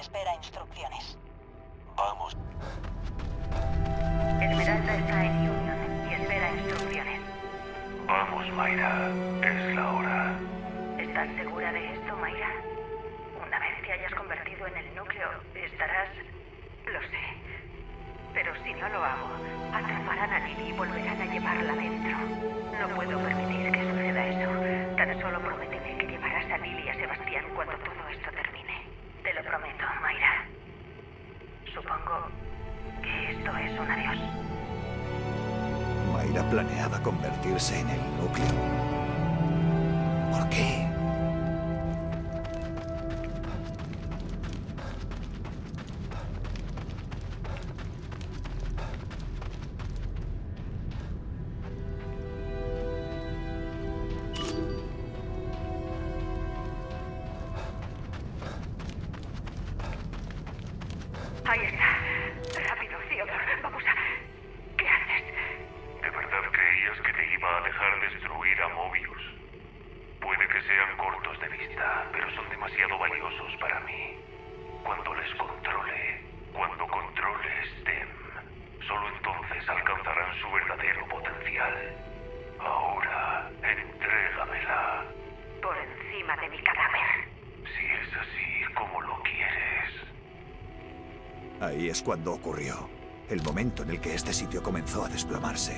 espera instrucciones. Vamos. Esmeralda está en Union y espera instrucciones. Vamos, Mayra. Es la hora. ¿Estás segura de esto, Mayra? Una vez te hayas convertido en el núcleo, estarás... Lo sé. Pero si no lo hago, atraparán a Lily y volverán a llevarla dentro. No puedo permitir que suceda eso. Tan solo prométeme que llevarás a Lily y a Sebastián cuando todo esto termine. Te lo prometo, Mayra. Supongo que esto es un adiós. Mayra planeaba convertirse en el núcleo. ¿Por qué? Ahí está. Rápido, Theodore. Vamos a... ¿Qué haces? ¿De verdad creías que te iba a dejar destruir a Mobius? Puede que sean cortos de vista, pero son demasiado valiosos para mí. Cuando les controle, cuando controle STEM, solo entonces alcanzarán su verdadero potencial. Ahora, entrégamela. Por encima de mi cadáver. Si es así como lo quieres. Ahí es cuando ocurrió. El momento en el que este sitio comenzó a desplomarse.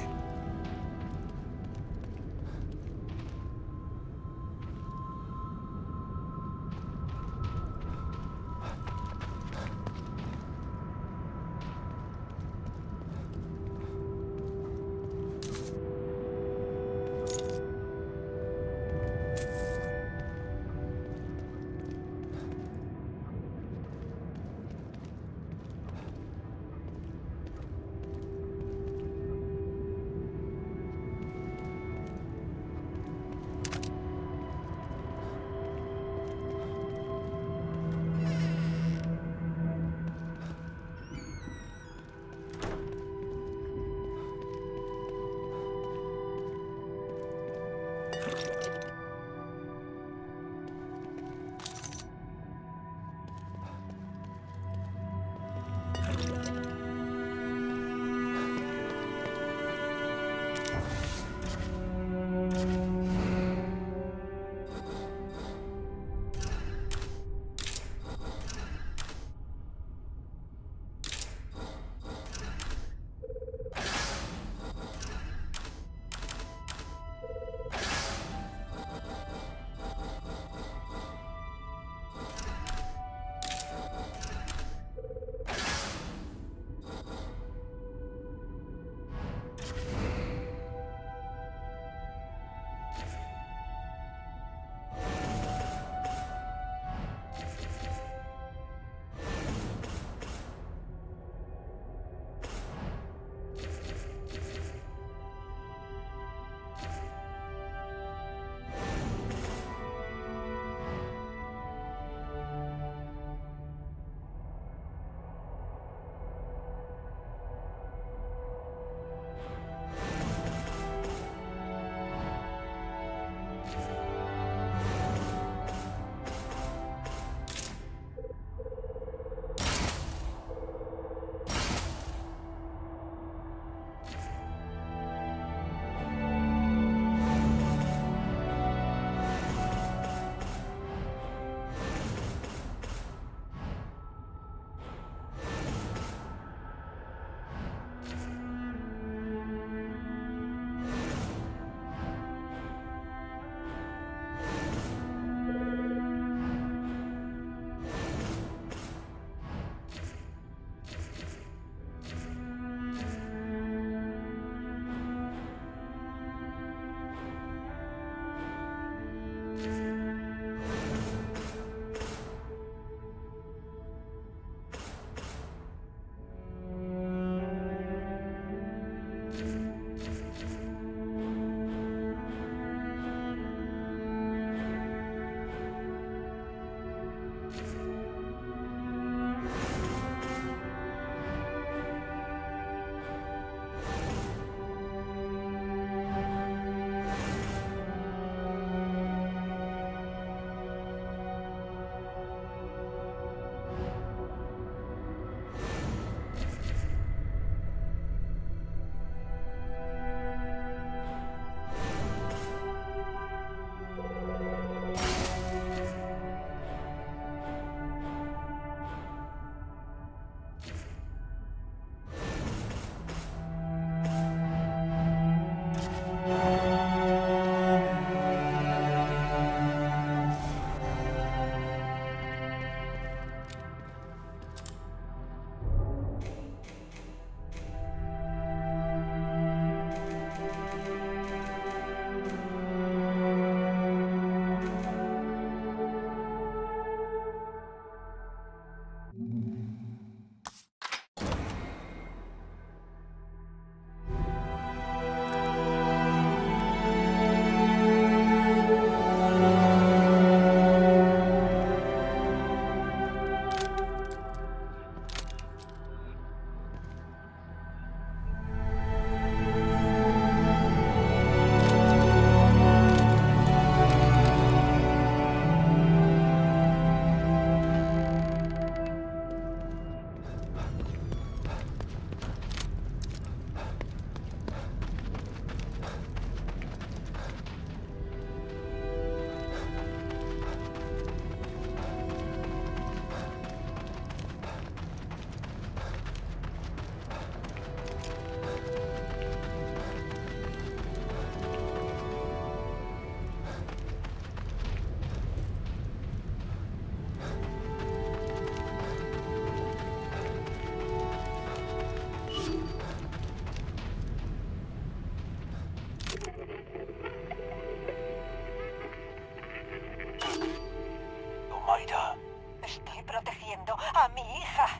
mi hija.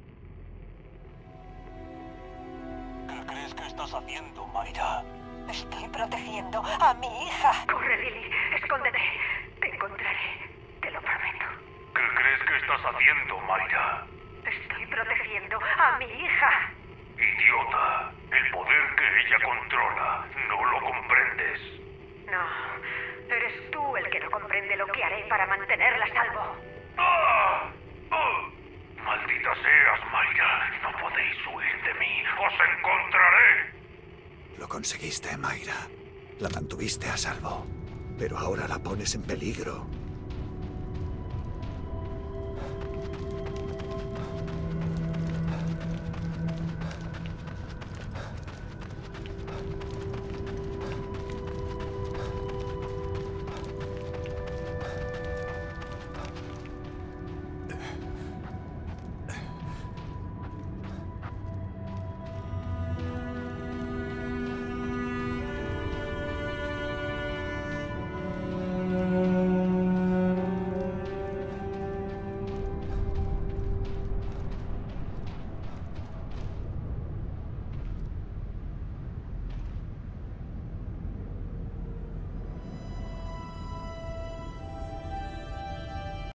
¿Qué crees que estás haciendo, Mayra? Estoy protegiendo a mi hija. Corre, Lily. Escóndete. Te encontraré. Te lo prometo. ¿Qué crees que estás haciendo, Mayra? Estoy protegiendo a mi hija. Idiota. El poder que ella controla. No lo comprendes. No. Eres tú el que no comprende lo que haré para mantenerla a salvo. ¡Ah! ¡Ah! Maldita seas, Mayra. No podéis huir de mí. ¡Os encontraré! Lo conseguiste, Mayra. La mantuviste a salvo. Pero ahora la pones en peligro.